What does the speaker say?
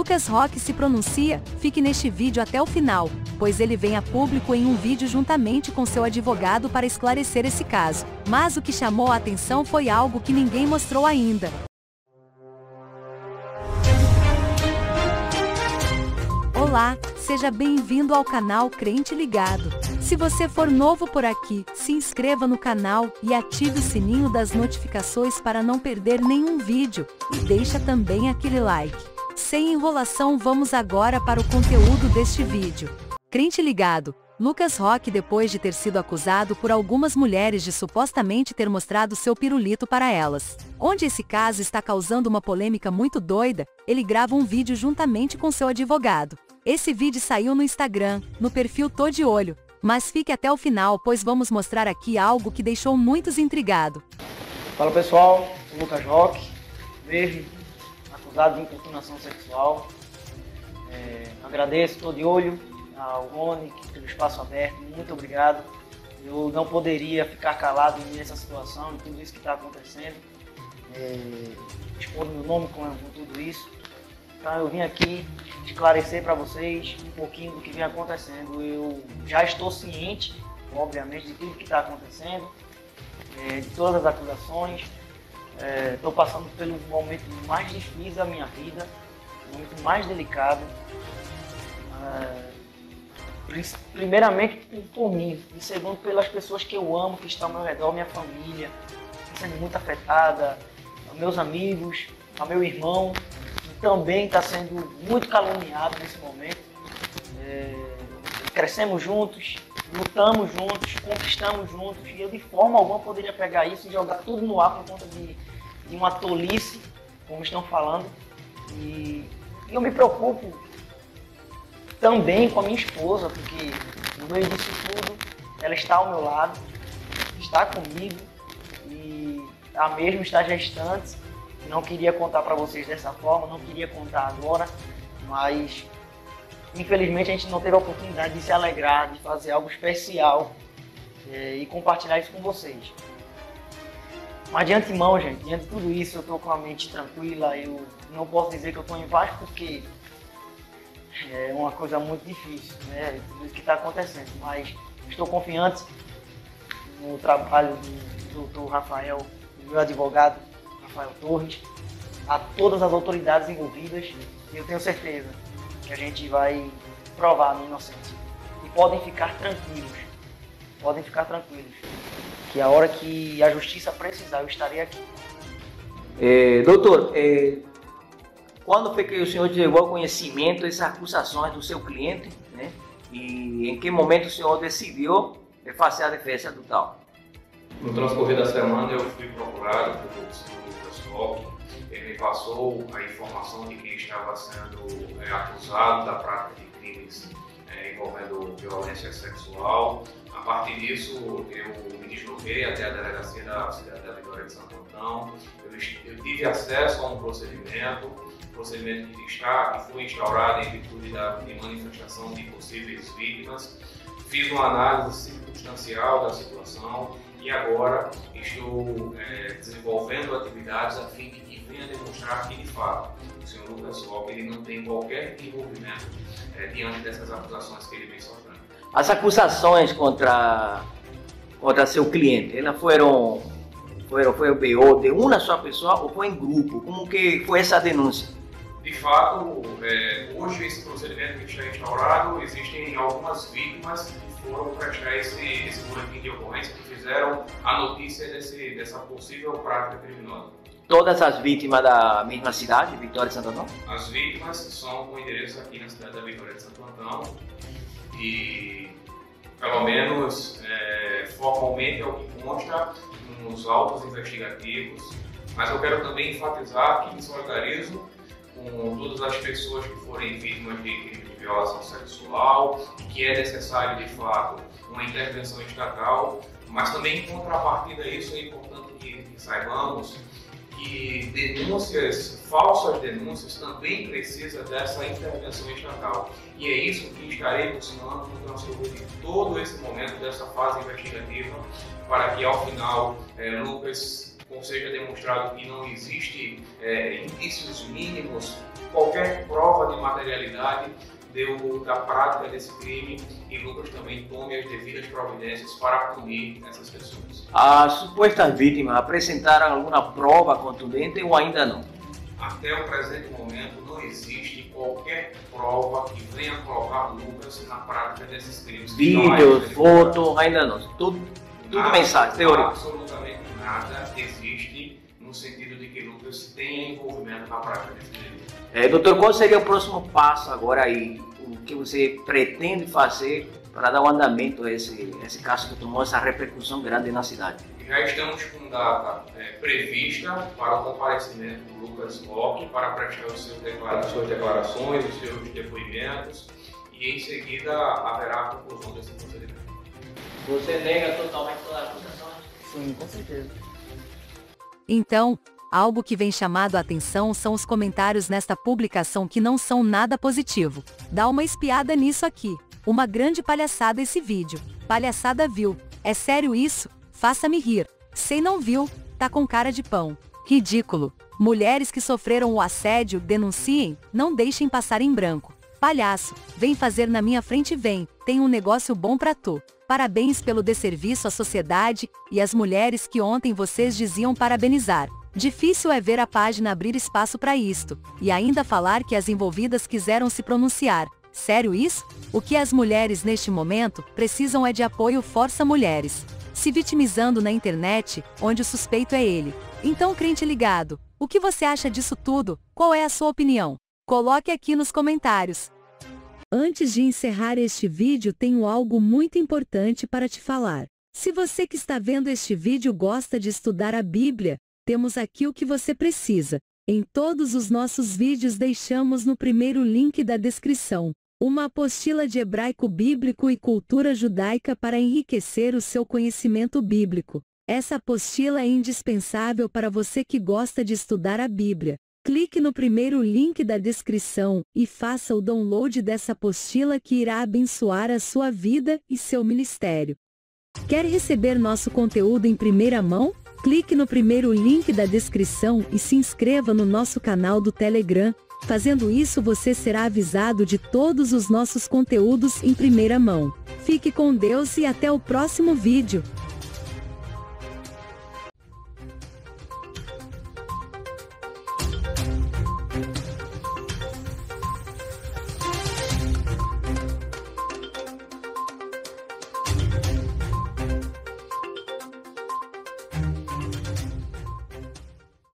Lucas Roque se pronuncia? Fique neste vídeo até o final, pois ele vem a público em um vídeo juntamente com seu advogado para esclarecer esse caso. Mas o que chamou a atenção foi algo que ninguém mostrou ainda. Olá, seja bem-vindo ao canal Crente Ligado. Se você for novo por aqui, se inscreva no canal e ative o sininho das notificações para não perder nenhum vídeo, e deixa também aquele like. Sem enrolação, vamos agora para o conteúdo deste vídeo. Crente Ligado. Lucas Roque, depois de ter sido acusado por algumas mulheres de supostamente ter mostrado seu pirulito para elas, onde esse caso está causando uma polêmica muito doida, ele grava um vídeo juntamente com seu advogado. Esse vídeo saiu no Instagram, no perfil Tô de Olho, mas fique até o final, pois vamos mostrar aqui algo que deixou muitos intrigados. Fala pessoal, sou Lucas Roque, vejo acusado de importunação sexual. Agradeço, Tô de Olho, ao Rony pelo espaço aberto, muito obrigado. Eu não poderia ficar calado nessa situação e tudo isso que está acontecendo. Expor meu nome com tudo isso. Então eu vim aqui esclarecer para vocês um pouquinho do que vem acontecendo. Eu já estou ciente, obviamente, de tudo que está acontecendo, de todas as acusações. Estou passando pelo momento mais difícil da minha vida, o momento mais delicado. Primeiramente por mim, e segundo pelas pessoas que eu amo, que estão ao meu redor, minha família, sendo muito afetada, meus amigos, a meu irmão, que também está sendo muito caluniado nesse momento. Crescemos juntos, lutamos juntos, conquistamos juntos, e eu de forma alguma poderia pegar isso e jogar tudo no ar por conta de uma tolice, como estão falando. E eu me preocupo também com a minha esposa, porque no meio disso tudo, ela está ao meu lado, está comigo, e a mesma está gestante. Não queria contar para vocês dessa forma, não queria contar agora, mas infelizmente a gente não teve a oportunidade de se alegrar, de fazer algo especial e compartilhar isso com vocês. Mas de antemão, gente, diante de tudo isso, eu estou com a mente tranquila. Eu não posso dizer que eu estou em paz, porque é uma coisa muito difícil, né? Tudo isso que está acontecendo, mas estou confiante no trabalho do Dr. Rafael, do meu advogado, Rafael Torres, a todas as autoridades envolvidas, e eu tenho certeza que a gente vai provar a minha inocência. E podem ficar tranquilos, que a hora que a justiça precisar, eu estarei aqui. Doutor, quando foi que o senhor chegou ao conhecimento dessas acusações do seu cliente, né? E em que momento o senhor decidiu fazer a defesa do tal? No transcorrer da semana eu fui procurado pelo senhor Lucas Roque. Ele me passou a informação de que estava sendo acusado da prática de crimes envolvendo violência sexual. A partir disso, eu me desloquei até a delegacia da cidade da Vitória de Santo Antão. Eu tive acesso a um procedimento que foi instaurado em virtude de manifestação de possíveis vítimas. Fiz uma análise circunstancial da situação e agora estou desenvolvendo atividades a fim de que venha demonstrar que, de fato, o senhor Lucas Roque ele não tem qualquer envolvimento diante dessas acusações que ele vem sofrendo. As acusações contra seu cliente, elas foi o BO de uma só pessoa ou foi em grupo? Como que foi essa denúncia? De fato, hoje esse procedimento que está instaurado, existem algumas vítimas que foram prestar esse boletim de ocorrência, que fizeram a notícia dessa possível prática criminosa. Todas as vítimas da mesma cidade, Vitória de Santo Antão? As vítimas são com endereço aqui na cidade da Vitória de Santo Antão e, pelo menos, formalmente é o que consta nos autos investigativos, mas eu quero também enfatizar que me solidarizo com todas as pessoas que forem vítimas de crime de violação sexual, que é necessário, de fato, uma intervenção estatal, mas também, em contrapartida a isso, é importante que saibamos que falsas denúncias também precisam dessa intervenção estatal. E é isso que estarei funcionando no transcorrer de todo esse momento dessa fase investigativa, para que ao final Lucas seja demonstrado que não existe indícios mínimos qualquer prova de materialidade da prática desse crime, e Lucas também tome as devidas providências para punir essas pessoas. As supostas vítimas apresentaram alguma prova contundente ou ainda não? Até o presente momento não existe qualquer prova que venha colocar Lucas na prática desses crimes. Vídeo, foto, ainda não. Tudo mensagem, teórico. Absolutamente nada existe no sentido de que Lucas tenha envolvimento na prática desse crime. Doutor, qual seria o próximo passo agora aí? O que você pretende fazer para dar um andamento a esse caso que tomou essa repercussão grande na cidade? Já estamos com data prevista para o comparecimento do Lucas Locke para prestar as suas declarações, os seus depoimentos, e em seguida haverá a conclusão desse procedimento. Você nega totalmente toda a acusação? Sim, com certeza. Então, algo que vem chamado a atenção são os comentários nesta publicação que não são nada positivo. Dá uma espiada nisso aqui. Uma grande palhaçada esse vídeo. Palhaçada viu. É sério isso? Faça-me rir. Sei não viu, tá com cara de pão. Ridículo. Mulheres que sofreram o assédio, denunciem, não deixem passar em branco. Palhaço, vem fazer na minha frente vem, tem um negócio bom pra tu. Parabéns pelo desserviço à sociedade, e as mulheres que ontem vocês diziam parabenizar. Difícil é ver a página abrir espaço para isto, e ainda falar que as envolvidas quiseram se pronunciar. Sério isso? O que as mulheres neste momento precisam é de apoio. Força mulheres. Se vitimizando na internet, onde o suspeito é ele. Então, crente ligado, o que você acha disso tudo? Qual é a sua opinião? Coloque aqui nos comentários. Antes de encerrar este vídeo, tenho algo muito importante para te falar. Se você que está vendo este vídeo gosta de estudar a Bíblia, temos aqui o que você precisa. Em todos os nossos vídeos deixamos no primeiro link da descrição uma apostila de hebraico bíblico e cultura judaica para enriquecer o seu conhecimento bíblico. Essa apostila é indispensável para você que gosta de estudar a Bíblia. Clique no primeiro link da descrição e faça o download dessa apostila que irá abençoar a sua vida e seu ministério. Quer receber nosso conteúdo em primeira mão? Clique no primeiro link da descrição e se inscreva no nosso canal do Telegram. Fazendo isso, você será avisado de todos os nossos conteúdos em primeira mão. Fique com Deus e até o próximo vídeo.